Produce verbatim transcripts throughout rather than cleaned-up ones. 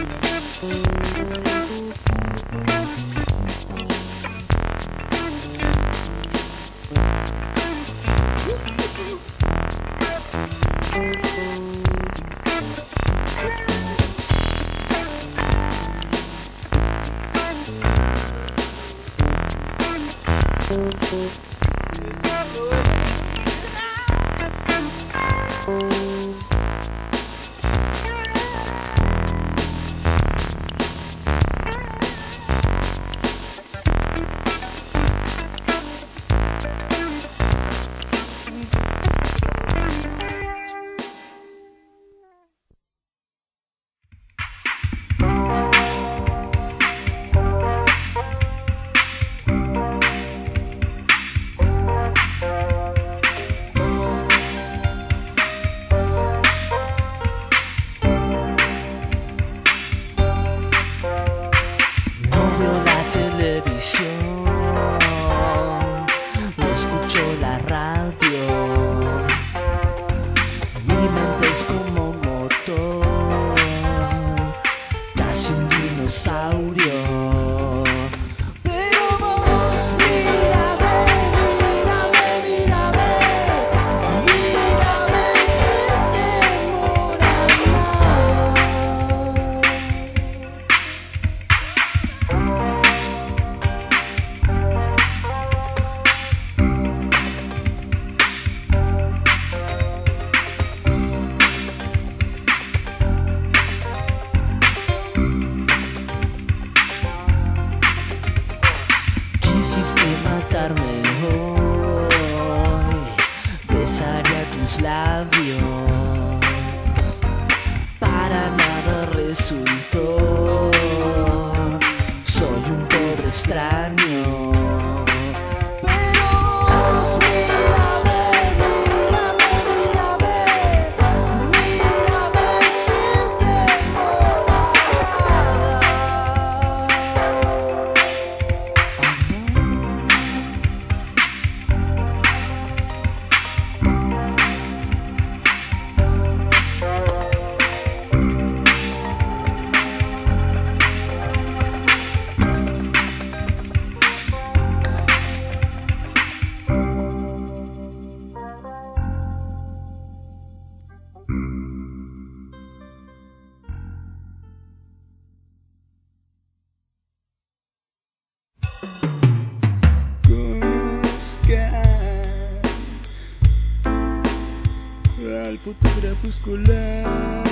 Al fotógrafo escolar,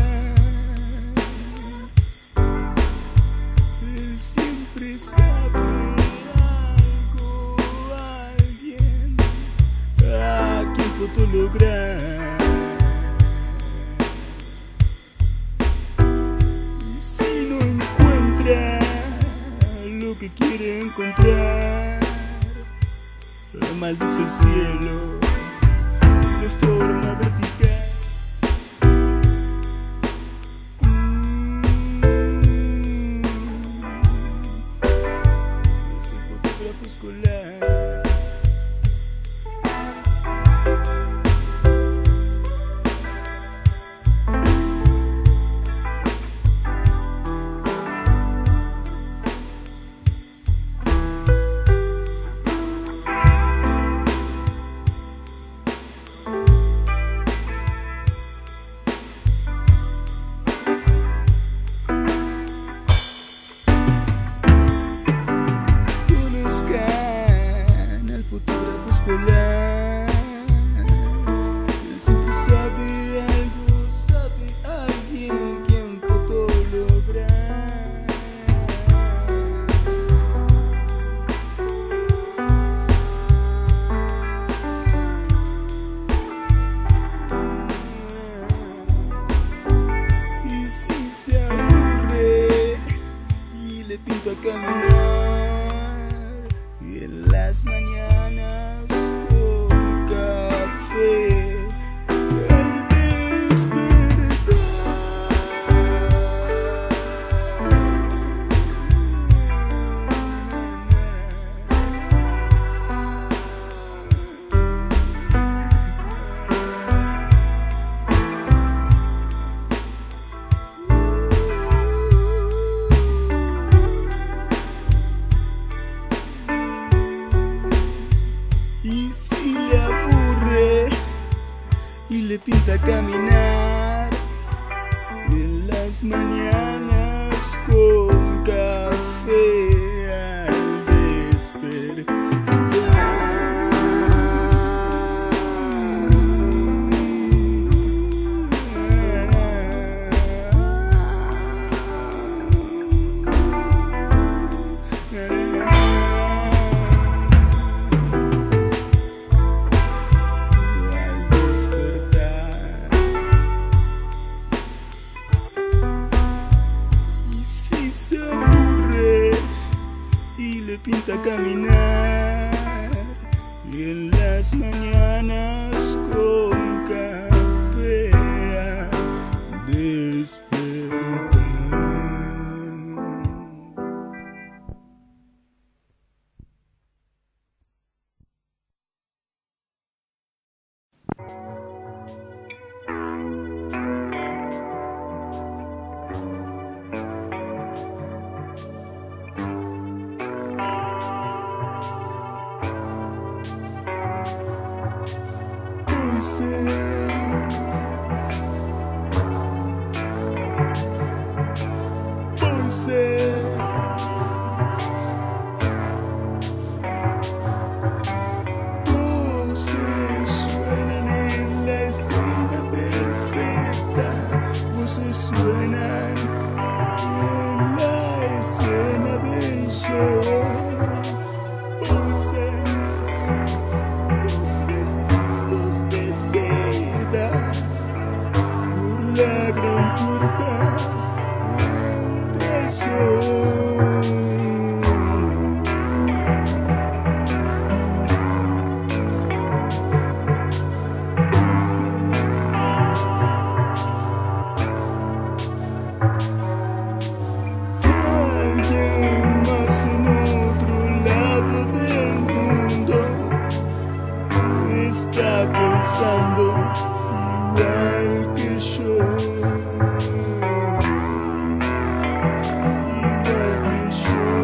él siempre sabe algo, alguien a quien fotolograr. Y si no encuentra lo que quiere encontrar, maldice el cielo de forma vertical. Mm, es el fotógrafo escolar. Él siempre sabe algo, sabe alguien quien fotolograr. Y si se aburre y le pinta caminar, y en las mañanas con café al despertar, pinta caminar y en las mañanas con café a despertar. Voices, voices suenan en la escena perfecta, voces suenan en la escena del sol. La gran puerta entra el sol. Si alguien más en otro lado del mundo está pensando igual que yo, igual que yo,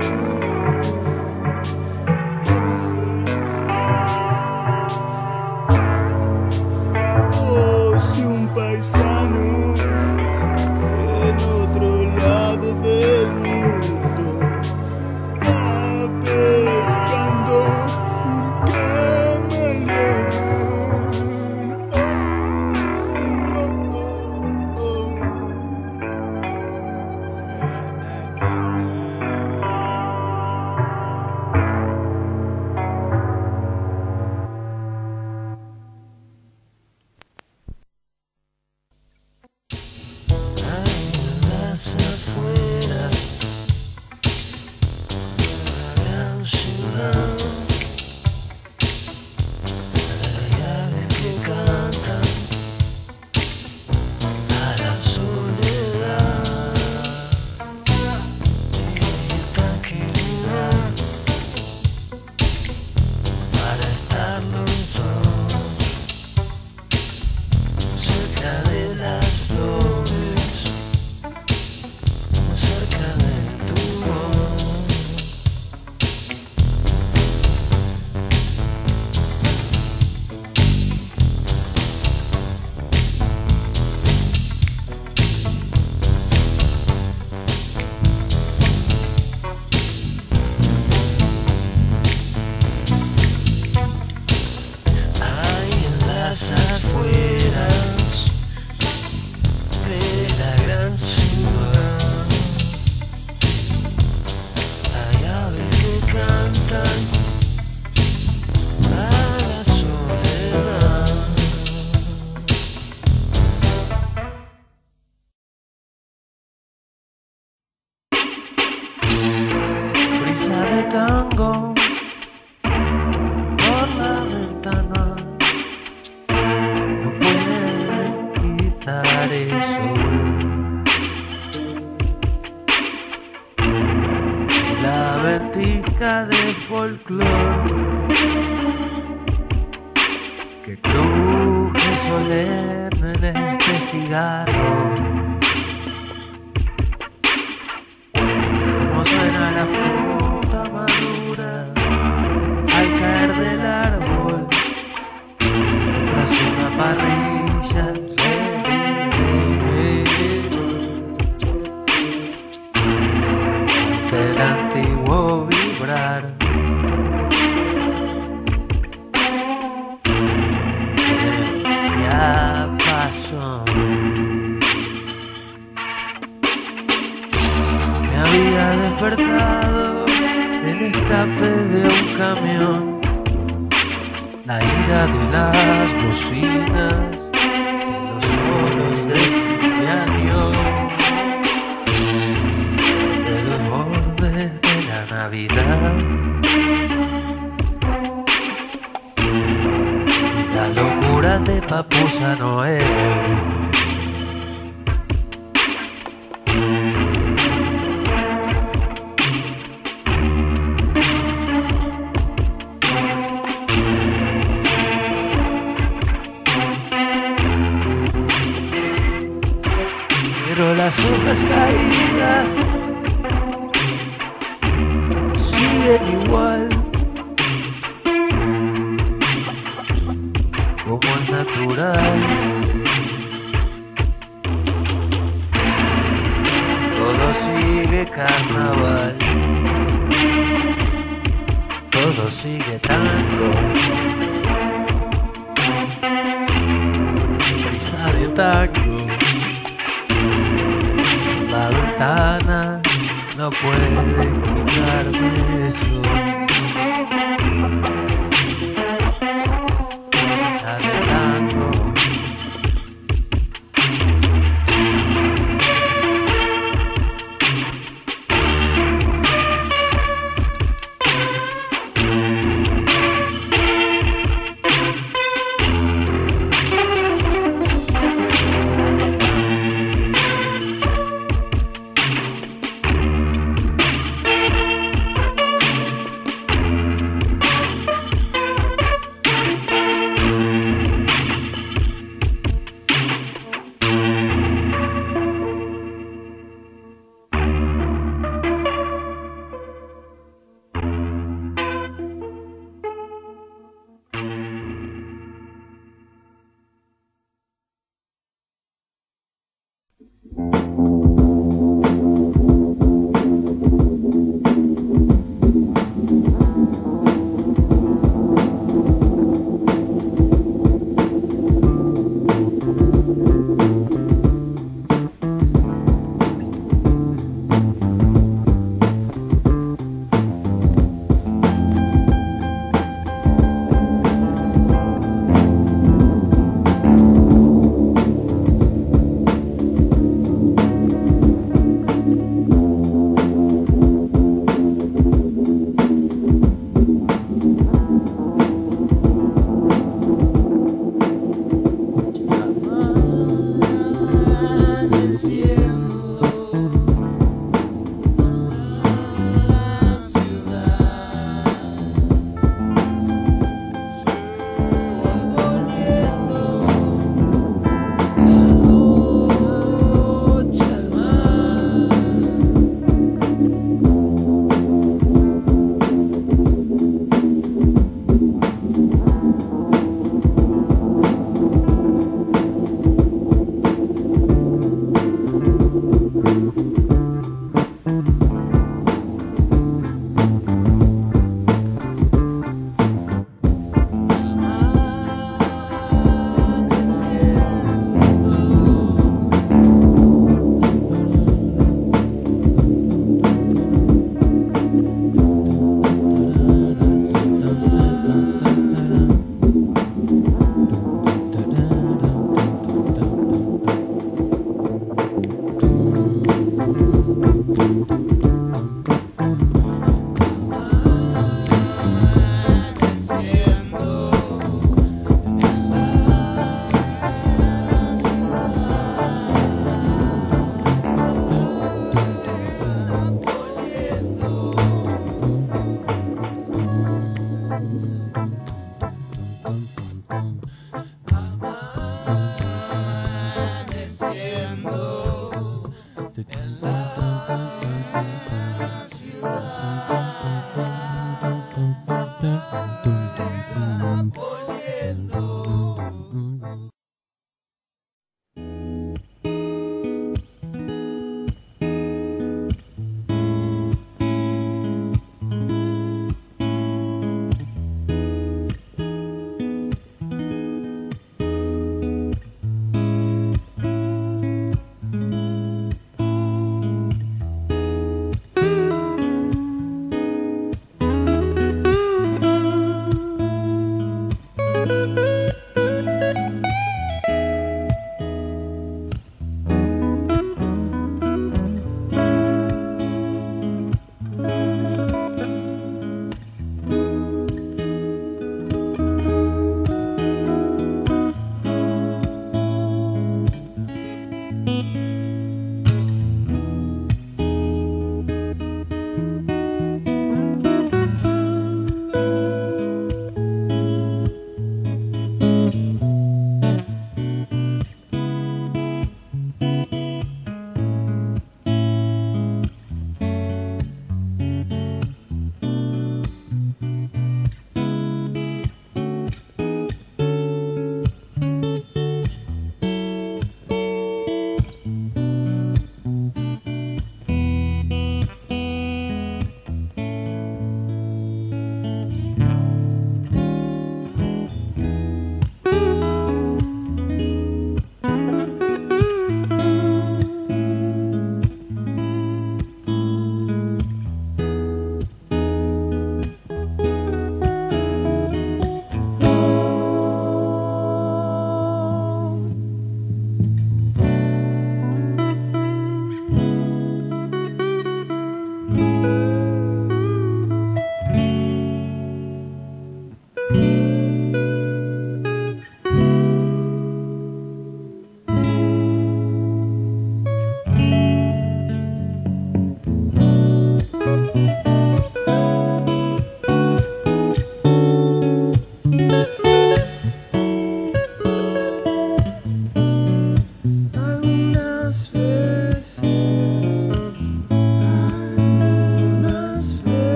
oh, si un paisano en otro lado del mundo está pescando un camaleón. Afuera, la gran ciudad, hay aves que cantan a la soledad y tranquilidad para estar los dos cerca de las flores, cerca de tu voz. Hay en las afueras de la gran ciudad, hay aves que cantan a la soledad. Brisa de tango por la ventana, no puede quitar eso. La vertica de folclore que cruje solemne en este cigarro. Como suena la fruta madura al caer del árbol tras una parrilla. Del antiguo vibrar del diapasón, me había despertado el escape de un camión, la ira de las bocinas, de los solos del piano, de los bordes de la nada. Navidad. La locura de Papusa Noel. Pero las hojas caídas siguen igual como es natural. Todo sigue carnaval, todo sigue tango, prisa de tango. La ventana no puede quitarme eso. Prisa de tango.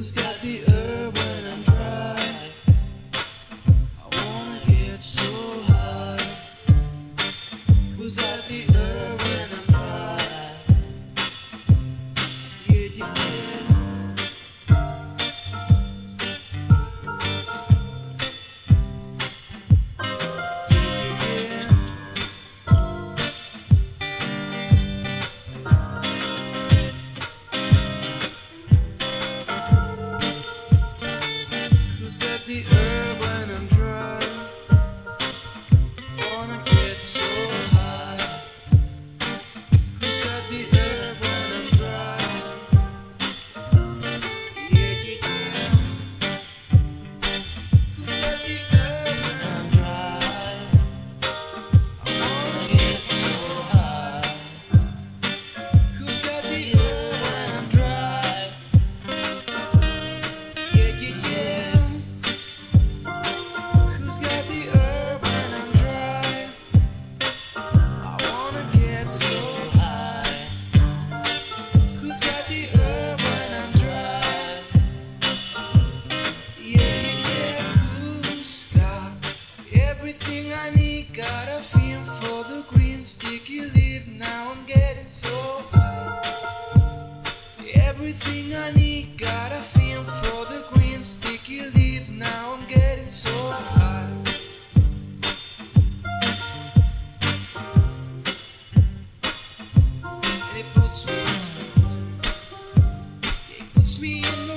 Who's got the herb when I'm dry? I wanna get so high. Who's got the herb when I'm dry? Yeah, yeah, yeah. Who's got the herb when I'm dry? Wanna get so high. Who's got the herb when I'm dry? Yeah, yeah, yeah. Who's got the herb when I'm dry? I wanna get so high. Who's got the herb when I'm dry? Yeah, yeah, yeah. Who's got the herb when I'm dry? I wanna get so high. Who's got the herb when I'm dry? Yeah, yeah, yeah. Who's got everything I need? Got a feel for the green sticky leaf. Now I'm getting so high. Everything I need. Got a feel for the green sticky leaf. Now I'm getting so high. And it puts me, it puts me in the